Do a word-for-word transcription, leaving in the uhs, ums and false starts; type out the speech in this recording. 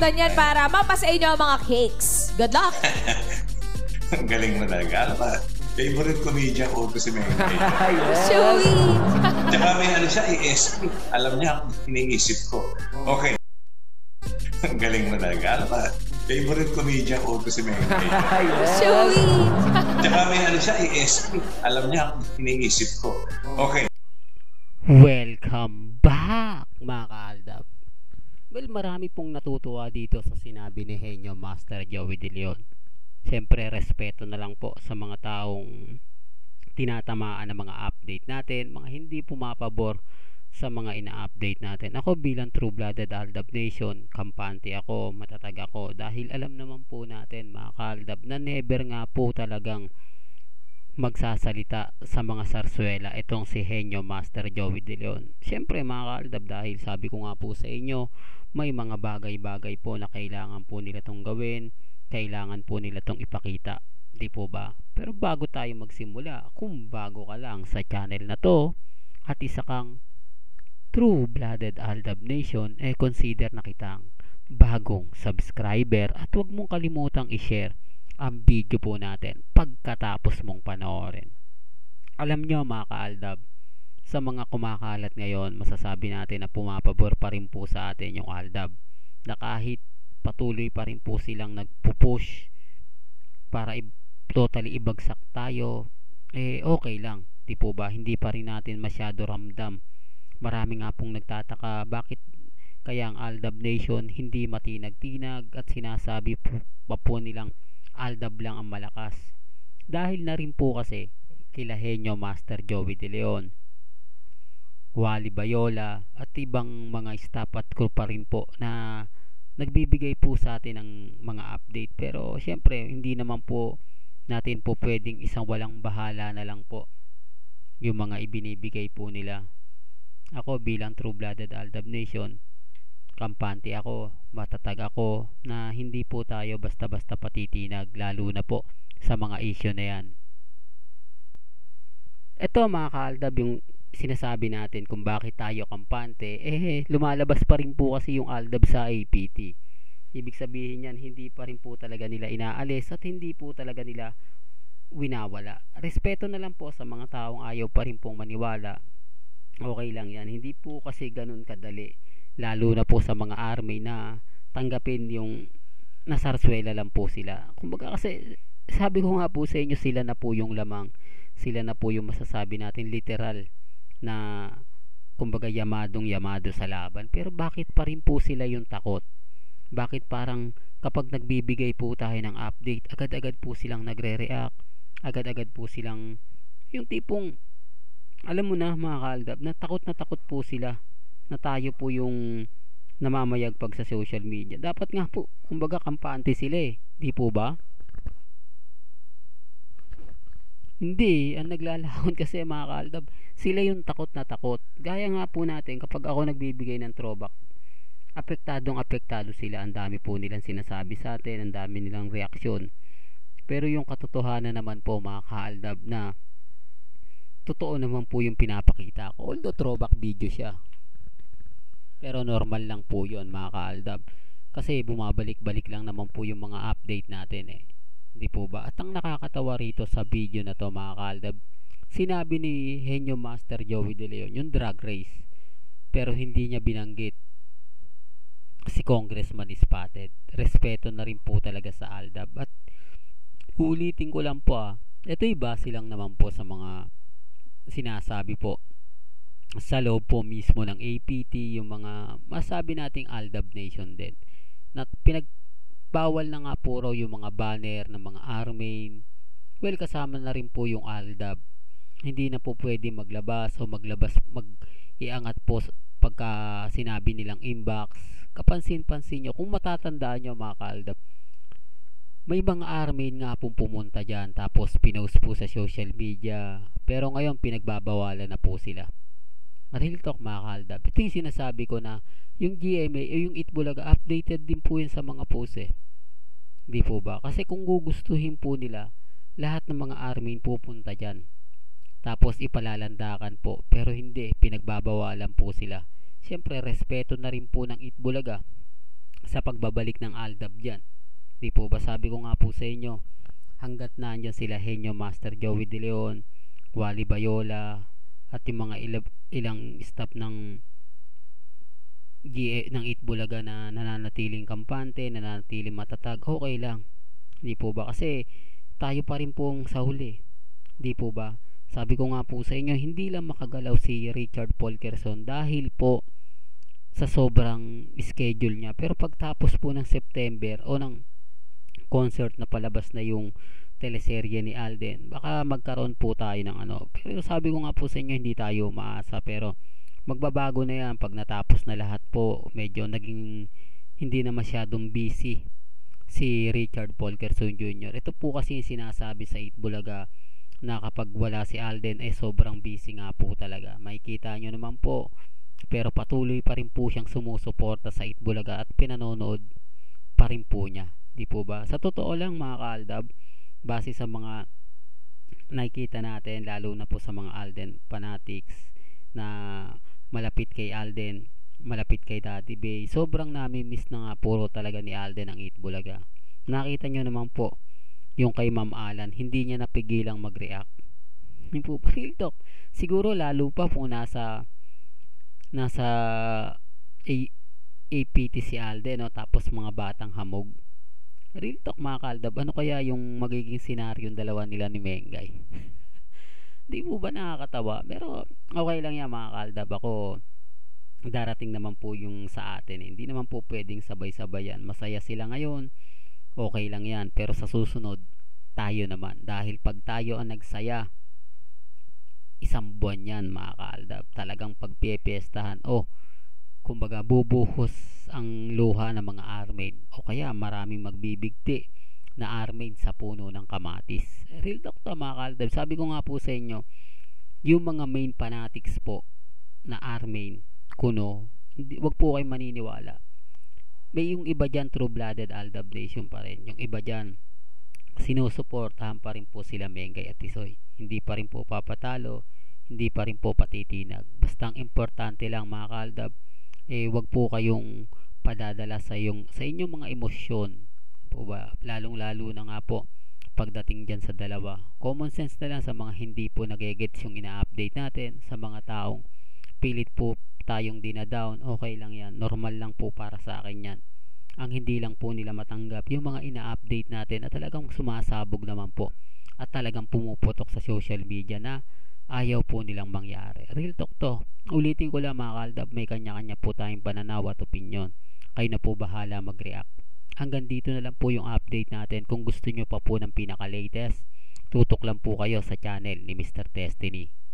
abutan yan para mapasa inyo ang mga cakes. Good luck! Ang galing mo talaga. Alam ba, favorite comedian ko to si Mengay. Yes. Sweet! Tsaka may ano siya, i-S P. Alam niya ang iniisip ko. Okay. Ang galing mo talaga. Alam ba, favorite comedian ko to si Mengay. Yes. Sweet! Tsaka may ano siya, i-S P. Alam niya ang iniisip ko. Okay. Welcome back, mga kaaldab. Well, marami pong natutuwa dito sa sinabi ni Henyo Master Joey De Leon. Siyempre, respeto na lang po sa mga taong tinatamaan ng mga update natin, mga hindi pumapabor sa mga ina-update natin. Ako bilang true-blooded Aldab Nation, kampante ako, matatag ako, dahil alam naman po natin, mga kaaldab, na never nga po talagang magsasalita sa mga sarsuela itong si Henyo Master Joey De Leon. Siyempre, mga kaaldab, dahil sabi ko nga po sa inyo, may mga bagay-bagay po na kailangan po nila tong gawin, kailangan po nila tong ipakita, di po ba? Pero bago tayo magsimula, kung bago ka lang sa channel na to at isa kang true-blooded Aldab Nation, eh consider na kitang bagong subscriber at huwag mong kalimutang i-share ang video po natin pagkatapos mong panoorin. Alam nyo, mga kaaldab, sa mga kumakalat ngayon, masasabi natin na pumapabor pa rin po sa atin yung Aldab, na kahit patuloy pa rin po silang nagpupush para i- totally ibagsak tayo, eh okay lang, di po ba? Hindi pa rin natin masyado ramdam. Marami nga pong nagtataka bakit kaya ang Aldab Nation hindi matinag-tinag at sinasabi po, pa po nilang Aldab lang ang malakas. Dahil na rin po kasi kila Henyo Master Joey De Leon, Wally Bayola at ibang mga staff at crew pa rin po na nagbibigay po sa atin ng mga update. Pero syempre hindi naman po natin po pwedeng isang walang bahala na lang po yung mga ibinibigay po nila. Ako bilang true-blooded Aldab Nation, kampante ako, matatag ako na hindi po tayo basta-basta patitinag, lalo na po sa mga issue na yan. Ito, mga kaaldab, yung sinasabi natin kung bakit tayo kampante, eh lumalabas pa rin po kasi yung Aldab sa A P T. Ibig sabihin yan, hindi pa rin po talaga nila inaalis at hindi po talaga nila winawala. Respeto na lang po sa mga taong ayaw pa rin pong maniwala. Okay lang yan, hindi po kasi ganun kadali, lalo na po sa mga army na tanggapin yung nasarswela lang po sila. Kumbaga kasi sabi ko nga po sa inyo, sila na po yung lamang, sila na po yung masasabi natin literal na kumbaga yamadong yamado sa laban. Pero bakit pa rin po sila yung takot? Bakit parang kapag nagbibigay po tayo ng update, agad-agad po silang nagre-react, agad-agad po silang yung tipong alam mo na, mga kaaldab, na takot na takot po sila na tayo po yung namamayagpag sa social media. Dapat nga po, kumbaga kampante sila eh, di po ba? Hindi, ang naglalahon kasi, mga kaaldab, sila yung takot na takot. Gaya nga po natin, kapag ako nagbibigay ng throwback, apektadong apektado sila. Ang dami po nilang sinasabi sa atin, ang dami nilang reaksyon. Pero yung katotohanan naman po, mga kaaldab, na totoo naman po yung pinapakita ko, although throwback video siya, pero normal lang po yun, mga kaaldab, kasi bumabalik-balik lang naman po yung mga update natin eh, di po ba? At ang nakakatawa rito sa video na to, mga kaaldab, sinabi ni Henyo Master Joey De Leon yung drag race, pero hindi niya binanggit si Congressman Spotted. Respeto na rin po talaga sa Aldab. At ulitin ko lang po, ah, ito'y base lang naman po sa mga sinasabi po sa loob po mismo ng A P T, yung mga masabi nating Aldab Nation din, na pinagbawal na nga po raw yung mga banner ng mga army. Well, kasama na rin po yung Aldab. Hindi na po pwede maglabas o maglabas, mag-iangat po pagka sinabi nilang inbox. Kapansin-pansin nyo, kung matatandaan nyo, mga kaaldab, may mga army nga pong pumunta dyan, tapos pinost po sa social media, pero ngayon pinagbabawalan na po sila. Real talk, mga kaaldab, ito yung sinasabi ko na yung G M A o yung Itbulaga, updated din po yun sa mga post eh, di po ba? Kasi kung gugustuhin po nila, lahat ng mga army pupunta dyan, tapos ipalalandakan po, pero hindi, pinagbabawalan po sila. Siyempre, respeto na rin po ng Itbulaga sa pagbabalik ng Aldab dyan. Di po ba sabi ko nga po sa inyo, hanggat nandyan sila Henyo Master Joey De Leon, Wally Bayola, at yung mga ila- ilang staff ng G A, ng Itbulaga na nananatiling kampante, nananatiling matatag, okay lang. Di po ba? Kasi tayo pa rin pong sa huli. Di po ba? Sabi ko nga po sa inyo, hindi lang makagalaw si Richard Paul Quezon dahil po sa sobrang schedule niya. Pero pagtapos po ng September o ng concert na palabas na yung teleserye ni Alden, baka magkaroon po tayo ng ano. Pero sabi ko nga po sa inyo, hindi tayo maasa. Pero magbabago na yan pag natapos na lahat po. Medyo naging hindi na masyadong busy si Richard Paul Quezon Junior Ito po kasi yung sinasabi sa Itbulaga na kapag wala si Alden eh sobrang busy nga po talaga. Makikita nyo naman po, pero patuloy pa rin po siyang sumusuporta sa Itbulaga at pinanonood pa rin po niya. Di po ba? Sa totoo lang mga kaaldab, base sa mga nakikita natin, lalo na po sa mga Alden fanatics na malapit kay Alden, malapit kay Daddy Bay, sobrang nami-miss na nga puro talaga ni Alden ang Itbulaga. Nakita nyo naman po yung kay Ma'am Alan, hindi niya napigilang mag-react. Yung po, real talk, siguro lalo pa po nasa nasa A, APT si Alden, no? Tapos mga batang hamog. Real talk mga kaaldab, ano kaya yung magiging senaryo yung dalawa nila ni Mengay? Di po ba nakakatawa? Pero okay lang yan mga kaaldab. Ako, darating naman po yung sa atin eh. Hindi naman po pwedeng sabay-sabay yan. Masaya sila ngayon, okay lang yan. Pero sa susunod, tayo naman. Dahil pag tayo ang nagsaya, isang buwan yan mga kaaldab. Talagang pagpipiestahan, oh, kumbaga bubuhos ang luha ng mga armaid. O kaya maraming magbibigti na armaid sa puno ng kamatis. Real talk to mga kaaldab. Sabi ko nga po sa inyo, yung mga main fanatics po na armaid, kuno, hindi, wag po kayo maniniwala. May yung iba dyan true-blooded Aldab Nation pa rin. Yung iba dyan sinusuportahan pa rin po sila Mengay at Tisoy. Hindi pa rin po papatalo, hindi pa rin po patitinag. Basta ang importante lang mga kaaldab, eh wag po kayong padadala sa yung sa inyong mga emosyon po ba, lalong lalo na nga po pagdating dyan sa dalawa. Common sense na lang sa mga hindi po nagegets yung ina-update natin, sa mga taong pilit po tayong dinadown, okay lang yan, normal lang po para sa akin yan. Ang hindi lang po nila matanggap yung mga ina-update natin at talagang sumasabog naman po at talagang pumuputok sa social media na ayaw po nilang mangyari. Real talk to. Ulitin ko lang mga kaaldab, may kanya-kanya po tayong pananaw at opinion. Kayo na po bahala mag-react. Hanggang dito na lang po yung update natin. Kung gusto nyo pa po ng pinaka-latest, tutok lang po kayo sa channel ni Mister Destiny.